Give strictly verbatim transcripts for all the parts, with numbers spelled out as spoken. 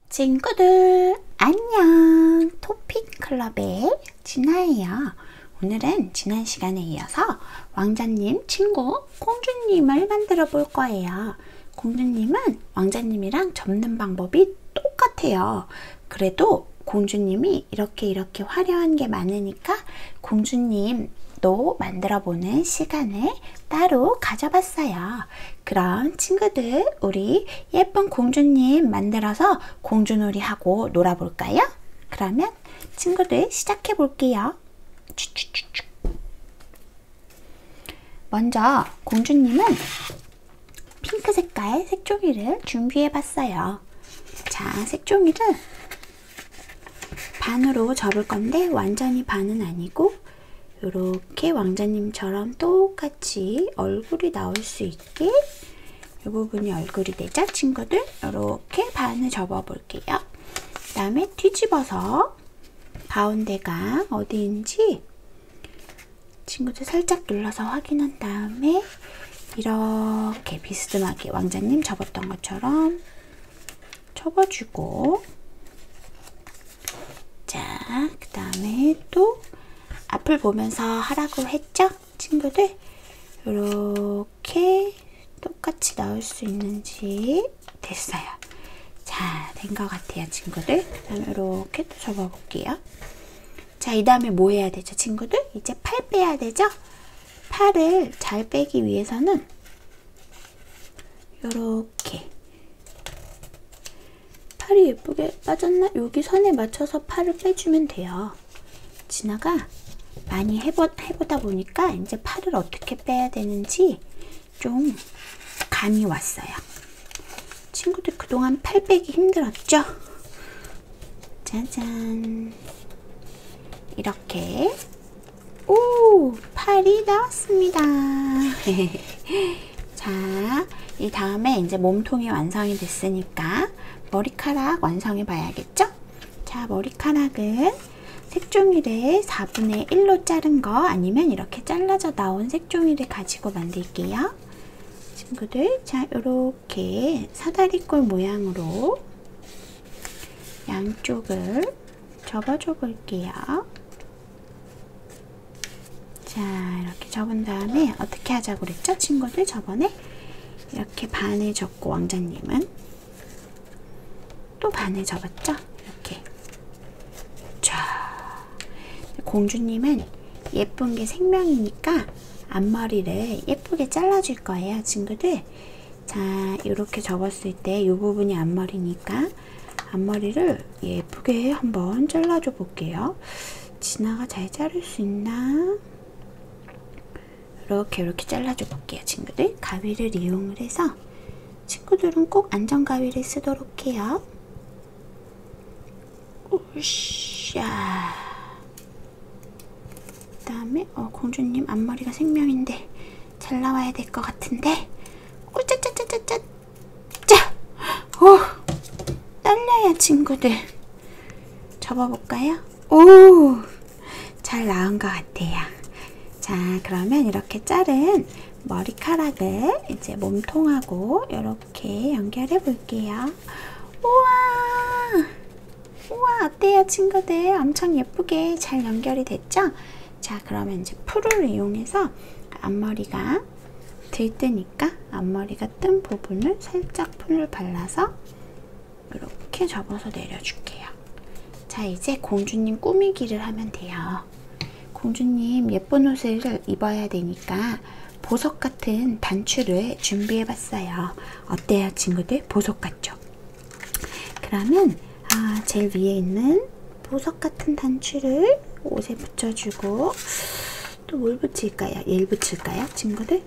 친구들 안녕. 토픽클럽의 진아예요. 오늘은 지난 시간에 이어서 왕자님 친구 공주님을 만들어 볼 거예요. 공주님은 왕자님이랑 접는 방법이 똑같아요. 그래도 공주님이 이렇게 이렇게 화려한 게 많으니까 공주님도 만들어 보는 시간을 따로 가져봤어요. 그럼 친구들, 우리 예쁜 공주님 만들어서 공주놀이 하고 놀아볼까요? 그러면 친구들 시작해 볼게요. 먼저 공주님은 핑크 색깔 색종이를 준비해 봤어요. 자, 색종이를 반으로 접을 건데 완전히 반은 아니고 이렇게 왕자님처럼 똑같이 얼굴이 나올 수 있게 이 부분이 얼굴이 되죠, 친구들? 이렇게 반을 접어 볼게요. 그 다음에 뒤집어서 가운데가 어디인지 친구들 살짝 눌러서 확인한 다음에 이렇게 비스듬하게 왕자님 접었던 것처럼 접어주고, 자, 그 다음에 또 앞을 보면서 하라고 했죠? 친구들, 이렇게 똑같이 나올 수 있는지 됐어요. 자, 된 것 같아요, 친구들. 그 다음에 이렇게 또 접어볼게요. 자, 이 다음에 뭐 해야 되죠, 친구들? 이제 팔 빼야 되죠? 팔을 잘 빼기 위해서는 이렇게 팔이 예쁘게 빠졌나? 여기 선에 맞춰서 팔을 빼주면 돼요. 진아가 많이 해보, 해보다 보니까 이제 팔을 어떻게 빼야 되는지 좀 감이 왔어요. 친구들 그동안 팔 빼기 힘들었죠? 짜잔, 이렇게 오, 팔이 나왔습니다. 자, 이 다음에 이제 몸통이 완성이 됐으니까 머리카락 완성해 봐야겠죠? 자, 머리카락은 색종이를 사분의 일로 자른 거 아니면 이렇게 잘라져 나온 색종이를 가지고 만들게요. 친구들, 자, 이렇게 사다리꼴 모양으로 양쪽을 접어줘 볼게요. 자, 이렇게 접은 다음에 어떻게 하자고 그랬죠? 친구들, 저번에 이렇게 반을 접고 왕자님은 또 반을 접었죠? 이렇게. 자, 공주님은 예쁜 게 생명이니까 앞머리를 예쁘게 잘라줄 거예요, 친구들. 자, 이렇게 접었을 때 이 부분이 앞머리니까 앞머리를 예쁘게 한번 잘라줘 볼게요. 진아가 잘 자를 수 있나? 이렇게 이렇게 잘라줘 볼게요, 친구들. 가위를 이용을 해서 친구들은 꼭 안전가위를 쓰도록 해요. 오샤. 그 다음에 어, 공주님 앞머리가 생명인데 잘 나와야 될 것 같은데. 오짜짜짜짜짜. 짜. 오, 떨려요, 친구들. 접어볼까요? 오, 잘 나온 것 같아요. 자, 그러면 이렇게 자른 머리카락을 이제 몸통하고 이렇게 연결해 볼게요. 우와, 우와, 어때요, 친구들? 엄청 예쁘게 잘 연결이 됐죠? 자, 그러면 이제 풀을 이용해서 앞머리가 들뜨니까 앞머리가 뜬 부분을 살짝 풀을 발라서 이렇게 접어서 내려줄게요. 자, 이제 공주님 꾸미기를 하면 돼요. 공주님 예쁜 옷을 입어야 되니까 보석 같은 단추를 준비해 봤어요. 어때요, 친구들? 보석 같죠? 그러면 아, 제일 위에 있는 보석 같은 단추를 옷에 붙여주고, 또 뭘 붙일까요? 얘를 붙일까요, 친구들?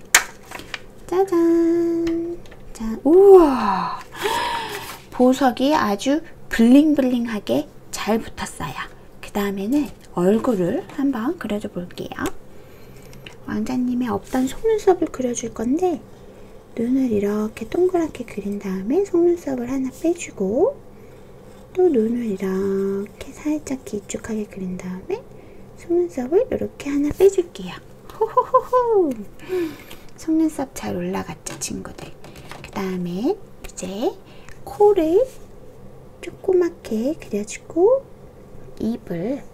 짜잔. 자, 우와, 보석이 아주 블링블링하게 잘 붙었어요. 그 다음에는 얼굴을 한번 그려줘 볼게요. 왕자님의 없던 속눈썹을 그려줄 건데 눈을 이렇게 동그랗게 그린 다음에 속눈썹을 하나 빼주고, 또 눈을 이렇게 살짝 길쭉하게 그린 다음에 속눈썹을 이렇게 하나 빼줄게요. 호호호호. 속눈썹 잘 올라갔죠, 친구들? 그 다음에 이제 코를 조그맣게 그려주고 입을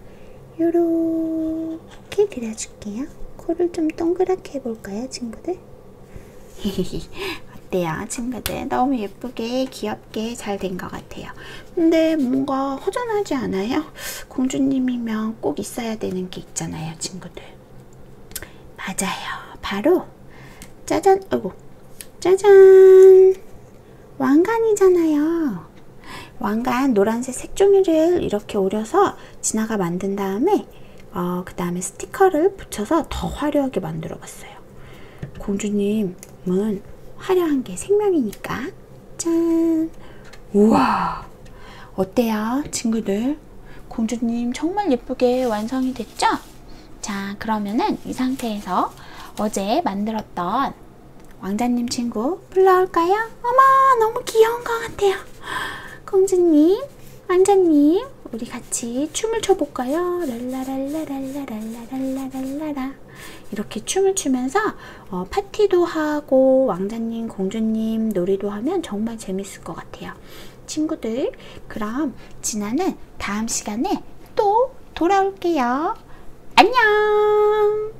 요렇게 그려줄게요. 코를 좀 동그랗게 해볼까요, 친구들? 어때요, 친구들? 너무 예쁘게 귀엽게 잘 된 것 같아요. 근데 뭔가 허전하지 않아요? 공주님이면 꼭 있어야 되는 게 있잖아요, 친구들. 맞아요. 바로 짜잔, 아이고, 짜잔, 왕관이잖아요. 왕관 노란색 색종이를 이렇게 오려서 진아가 만든 다음에 어, 그 다음에 스티커를 붙여서 더 화려하게 만들어 봤어요. 공주님은 화려한 게 생명이니까. 짠! 우와! 어때요, 친구들? 공주님 정말 예쁘게 완성이 됐죠? 자, 그러면은 이 상태에서 어제 만들었던 왕자님 친구 불러올까요? 어머, 너무 귀여운 것 같아요. 공주님, 왕자님, 우리 같이 춤을 춰볼까요? 랄라랄라랄라랄라랄라랄라. 이렇게 춤을 추면서 어, 파티도 하고 왕자님, 공주님 놀이도 하면 정말 재밌을 것 같아요. 친구들, 그럼 진아는 다음 시간에 또 돌아올게요. 안녕!